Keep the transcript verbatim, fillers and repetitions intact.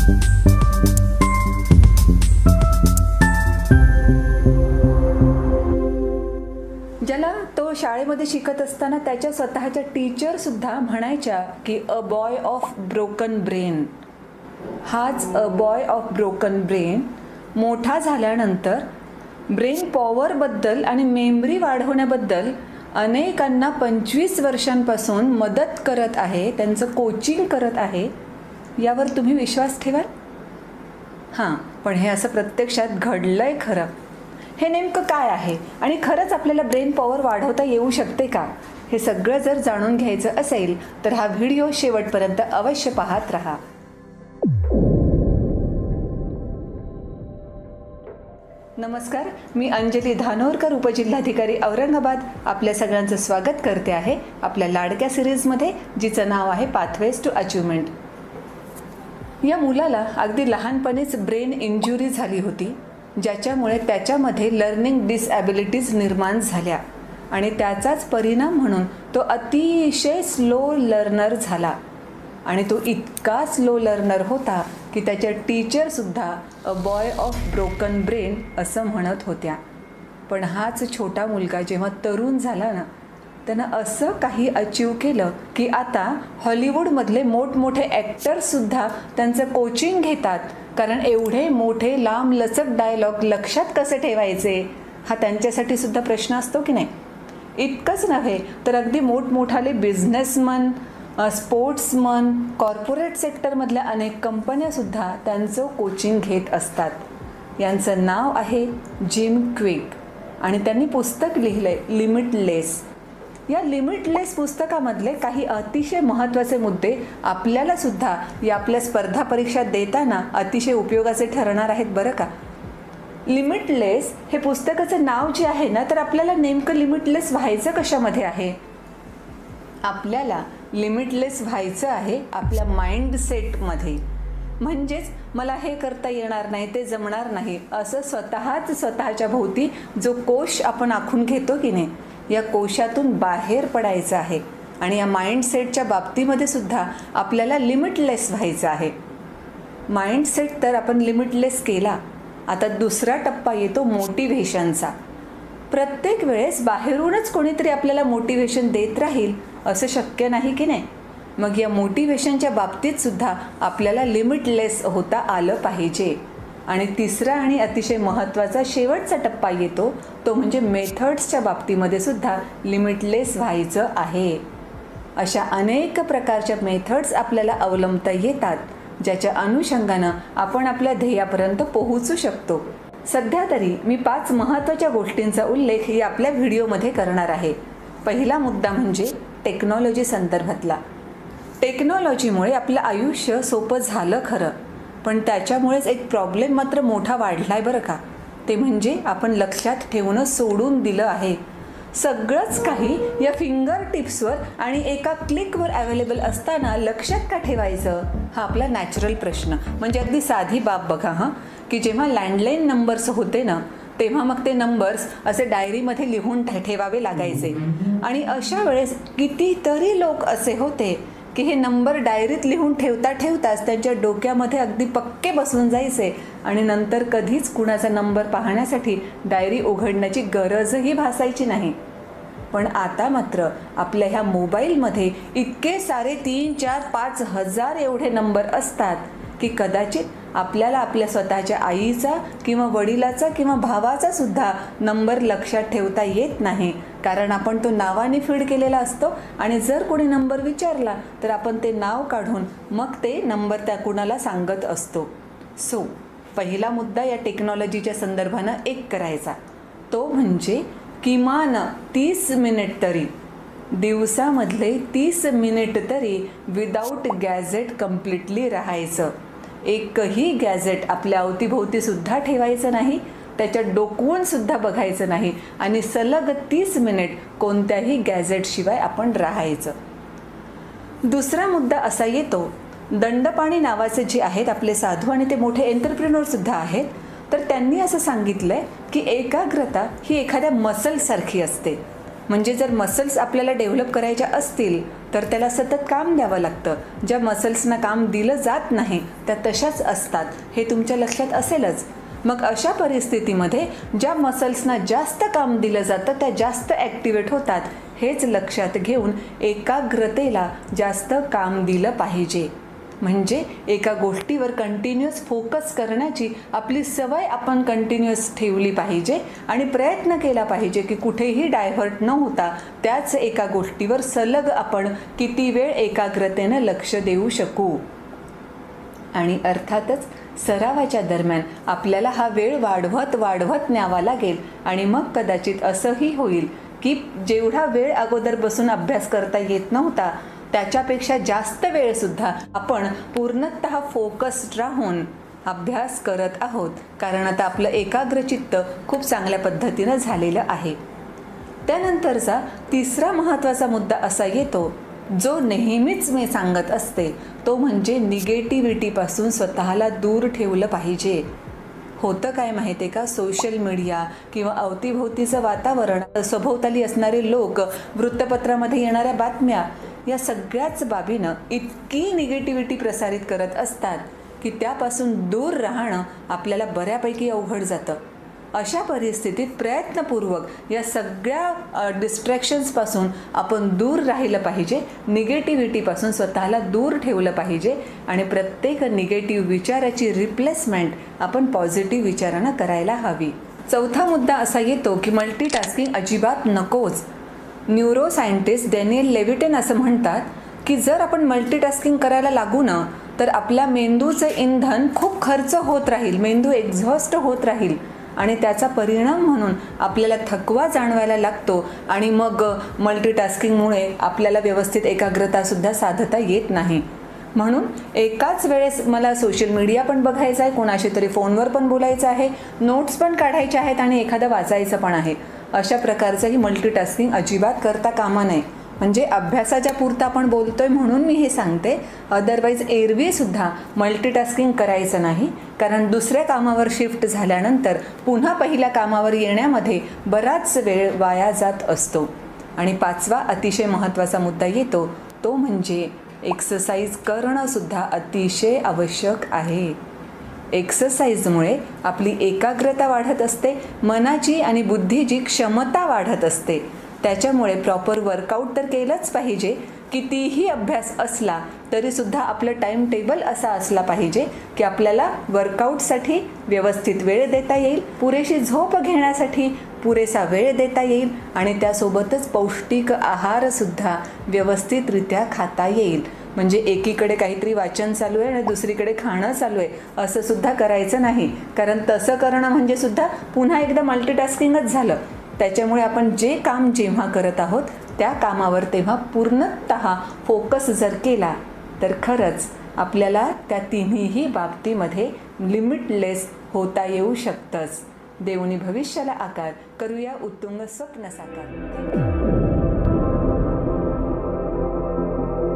ज्याला तो शाळेमध्ये शिकत असताना त्याच्या स्वतःच्या टीचर सुद्धा म्हणायच्या की a boy of broken brain. हाच a boy of broken brain मोठा झाल्यानंतर ब्रेन पॉवरबद्दल आणि मेमरी वाढवण्याबद्दल अनेकांना पंचवीस वर्षांपासून मदत करत आहे, त्यांचं कोचिंग करत आहे. यावर तुम्ही विश्वास ठेवाल? हां, पण हे असं प्रत्यक्षात घडलं आहे खरं. हे नेमकं काय आहे आणि खरंच आपल्याला ब्रेन पॉवर वाढवता येऊ शकते का? हे सगळं जर जाणून घ्यायचं असेल तर हा व्हिडिओ शेवटपर्यंत अवश्य पाहत राहा. नमस्कार, मी अंजली धानोरकर, उपजिल्हाधिकारी औरंगाबाद. आपल्या सगळ्यांचं स्वागत करते आहे आपल्या लाडक्या सिरीजमध्ये, जिचं नाव आहे पाथवेज टू अचिव्हमेंट. या मुलाला अगदी लहानपणीच ब्रेन इंजुरी झाली होती, ज्याच्यामुळे त्याच्यामध्ये लर्निंग डिसॅबिलिटीज निर्माण झाल्या आणि त्याचाच परिणाम म्हणून तो अतिशय स्लो लर्नर झाला. आणि तो इतका स्लो लर्नर होता की त्याच्या टीचरसुद्धा a boy of broken brain असं म्हणत होत्या. पण हाच छोटा मुलगा जेव्हा तरुण झाला ना, त्यानं असं काही अचीव केलं की आता हॉलिवूडमधले मोठमोठे ॲक्टर्ससुद्धा त्यांचं कोचिंग घेतात, कारण एवढे मोठे लांब लचक डायलॉग लक्षात कसे ठेवायचे हा त्यांच्यासाठी सुद्धा प्रश्न असतो की नाही. इतकंच नव्हे तर अगदी मोठमोठाले बिझनेसमन, स्पोर्ट्समन, कॉर्पोरेट सेक्टरमधल्या अनेक कंपन्यासुद्धा त्यांचं कोचिंग घेत असतात. यांचं नाव आहे जिम क्विक आणि त्यांनी पुस्तक लिहिलं आहे लिमिटलेस. या लिमिटलेस पुस्तकामधले काही अतिशय महत्त्वाचे मुद्दे आपल्यालासुद्धा या आपल्या स्पर्धा परीक्षा देताना अतिशय उपयोगाचे ठरणार आहेत बरं का. लिमिटलेस हे पुस्तकाचं नाव जे आहे ना, तर आपल्याला नेमकं लिमिटलेस व्हायचं कशामध्ये आहे? आपल्याला लिमिटलेस व्हायचं आहे आपल्या माइंडसेटमध्ये. म्हणजेच मला हे करता येणार नाही, ते जमणार नाही असं स्वतःच स्वतःच्या भोवती जो कोश आपण आखून घेतो की नाही, या कोशातून बाहेर पडायचं आहे. आणि या माइंडसेटच्या बाबतीमध्ये सुद्धा आपल्याला लिमिटलेस व्हायचं आहे. माइंडसेट तर आपण लिमिटलेस केला. आता दुसरा टप्पा येतो मोटिव्हेशनचा. प्रत्येक वेळेस बाहेरूनच कोणीतरी आपल्याला मोटिव्हेशन देत राहील असं शक्य नाही की नाही. मग या मोटिव्हेशनच्या बाबतीत सुद्धा आपल्याला लिमिटलेस होता आलं पाहिजे. आणि तिसरा आणि अतिशय महत्त्वाचा शेवटचा टप्पा येतो तो म्हणजे मेथड्सच्या बाबतीमध्ये सुद्धा लिमिटलेस व्हायचं आहे. अशा अनेक प्रकारच्या मेथड्स आपल्याला अवलंबता येतात, ज्याच्या अनुषंगानं आपण आपल्या ध्येयापर्यंत पोहोचू शकतो. सध्या तरी मी पाच महत्त्वाच्या गोष्टींचा उल्लेख या आपल्या व्हिडिओमध्ये करणार आहे. पहिला मुद्दा म्हणजे टेक्नॉलॉजी संदर्भातला. टेक्नॉलॉजीमुळे आपलं आयुष्य सोपं झालं खरं, पण त्याच्यामुळेच एक प्रॉब्लेम मात्र मोठा वाढला आहे बरं का. ते म्हणजे आपण लक्षात ठेवणं सोडून दिलं आहे. सगळंच काही या फिंगर टिप्सवर आणि एका क्लिकवर अवेलेबल असताना लक्षात का ठेवायचं हा आपला नॅचरल प्रश्न. म्हणजे अगदी साधी बाब बघा हां, की जेव्हा लँडलाईन नंबर्स होते ना, तेव्हा मग ते नंबर्स असे डायरीमध्ये लिहून ठेवावे लागायचे. आणि अशा वेळेस कितीतरी लोक असे होते की हे नंबर डायरीत लिहून ठेवता ठेवताच त्यांच्या डोक्यामध्ये अगदी पक्के बसून जायचे आणि नंतर कधीच कुणाचा नंबर पाहण्यासाठी डायरी उघडण्याची गरजही भासायची नाही. पण आता मात्र आपल्या ह्या मोबाईलमध्ये इतके सारे तीन चार पाच हजार एवढे नंबर असतात की कदाचित आपल्याला आपल्या स्वतःच्या आईचा किंवा वडिलाचा किंवा भावाचा सुद्धा नंबर लक्षात ठेवता येत नाही, कारण आपण तो नावाने फीड केलेला असतो. आणि जर कोणी नंबर विचारला तर आपण ते नाव काढून मग ते नंबर त्या कुणाला सांगत असतो. सो पहिला मुद्दा या टेक्नॉलॉजीच्या संदर्भानं एक करायचा तो म्हणजे किमान तीस मिनिट तरी, दिवसामधले तीस मिनिट तरी विदाऊट गॅजेट कम्प्लिटली राहायचं. एकही गॅजेट आपल्या अवतीभोवतीसुद्धा ठेवायचं नाही, त्याच्यात डोकवून सुद्धा बघायचं नाही आणि सलग तीस मिनिट कोणत्याही गॅजेटशिवाय आपण राहायचं. दुसरा मुद्दा असा येतो, दंडपाणी नावाचे जे आहेत आपले साधू आणि ते मोठे एंटरप्रेन्योरसुद्धा आहेत, तर त्यांनी असं सांगितलं आहे की एकाग्रता ही एखाद्या मसलसारखी असते. म्हणजे जर मसल्स आपल्याला डेव्हलप करायच्या असतील तर त्याला सतत काम द्यावं लागतं. ज्या मसल्सना काम दिलं जात नाही त्या तशाच असतात, हे तुमच्या लक्षात असेलच. मग अशा परिस्थितीमध्ये ज्या मसल्सना जास्त काम दिलं जातं त्या जास्त ॲक्टिवेट होतात. हेच लक्षात घेऊन एकाग्रतेला जास्त काम दिलं पाहिजे. म्हणजे एका गोष्टीवर कंटिन्युअस फोकस करण्याची आपली सवय आपण कंटिन्युअस ठेवली पाहिजे आणि प्रयत्न केला पाहिजे की कुठेही डायव्हर्ट न होता त्याच एका गोष्टीवर सलग आपण किती वेळ एकाग्रतेनं लक्ष देऊ शकू. आणि अर्थातच सरावाच्या दरम्यान आपल्याला हा वेळ वाढवत वाढवत न्यावा लागेल आणि मग कदाचित असंही होईल की जेवढा वेळ अगोदर बसून अभ्यास करता येत नव्हता त्याच्यापेक्षा जास्त वेळसुद्धा आपण पूर्णतः फोकस्ड राहून अभ्यास करत आहोत, कारण आता आपलं एकाग्रचित्त खूप चांगल्या पद्धतीनं झालेलं आहे. त्यानंतरचा तिसरा महत्त्वाचा मुद्दा असा येतो जो नेहमीच मी सांगत असते, तो म्हणजे निगेटिव्हिटीपासून स्वतःला दूर ठेवलं पाहिजे. होतं काय माहिती आहे का, सोशल मीडिया किंवा अवतीभोवतीचं वातावरण, सभोवताली असणारे लोक, वृत्तपत्रामध्ये येणाऱ्या बातम्या, या सगळ्याच बाबीनं इतकी निगेटिव्हिटी प्रसारित करत असतात की त्यापासून दूर राहणं आपल्याला बऱ्यापैकी अवघड जातं. अशा परिस्थितीत प्रयत्नपूर्वक या सगळ्या डिस्ट्रॅक्शन्सपासून आपण दूर राहिलं पाहिजे, निगेटिव्हिटीपासून स्वतःला दूर ठेवलं पाहिजे आणि प्रत्येक निगेटिव्ह विचाराची रिप्लेसमेंट आपण पॉझिटिव्ह विचारानं करायला हवी. चौथा मुद्दा असा येतो की मल्टीटास्किंग अजिबात नकोच. न्यूरो सायंटिस्ट डॅनियल लेविटेन असं म्हणतात की जर आपण मल्टीटास्किंग करायला लागू ना तर आपल्या मेंदूचं इंधन खूप खर्च होत राहील, मेंदू एक्झॉस्ट होत राहील आणि त्याचा परिणाम म्हणून आपल्याला थकवा जाणवायला लागतो आणि मग मल्टीटास्किंगमुळे आपल्याला व्यवस्थित एकाग्रतासुद्धा साधता येत नाही. म्हणून एकाच वेळेस मला सोशल मीडिया पण बघायचं आहे, कोणाशी तरी फोनवर पण बोलायचं आहे, नोट्स पण काढायच्या आहेत आणि एखादं वाचायचं पण आहे. अशा प्रकारचं ही मल्टीटास्किंग अजिबात करता कामा नये. म्हणजे अभ्यासाच्या पुरता आपण बोलतोय म्हणून मी हे सांगते, अदरवाईज एरवीसुद्धा मल्टीटास्किंग करायचं नाही, कारण दुसऱ्या कामावर शिफ्ट झाल्यानंतर पुन्हा पहिल्या कामावर येण्यामध्ये बराच वेळ वाया जात असतो. आणि पाचवा अतिशय महत्त्वाचा मुद्दा येतो तो म्हणजे एक्सरसाइज करणंसुद्धा अतिशय आवश्यक आहे. एक्सरसाइजमुळे आपली एकाग्रता वाढत असते, मनाची आणि बुद्धीची क्षमता वाढत असते. त्याच्यामुळे प्रॉपर वर्कआउट तर केलंच पाहिजे. कितीही अभ्यास असला तरीसुद्धा आपलं टाईम टेबल असा असला पाहिजे की आपल्याला वर्कआउटसाठी व्यवस्थित वेळ देता येईल, पुरेशी झोप घेण्यासाठी पुरेसा वेळ देता येईल आणि त्यासोबतच पौष्टिक आहारसुद्धा व्यवस्थितरित्या खाता येईल. म्हणजे एकीकडे काहीतरी वाचन चालू आहे आणि दुसरीकडे खाणं चालू आहे असं सुद्धा करायचं नाही, कारण तसं करणं म्हणजे सुद्धा पुन्हा एकदा मल्टीटास्किंगच झालं. त्याच्यामुळे आपण जे काम जेव्हा करत आहोत त्या कामावर तेव्हा पूर्णतः फोकस जर केला तर खरंच आपल्याला त्या तिन्हीही बाबतीमध्ये लिमिटलेस होता येऊ शकतंच. देवनी भविष्याला आकार, करूया उत्तुंग स्वप्न साकार.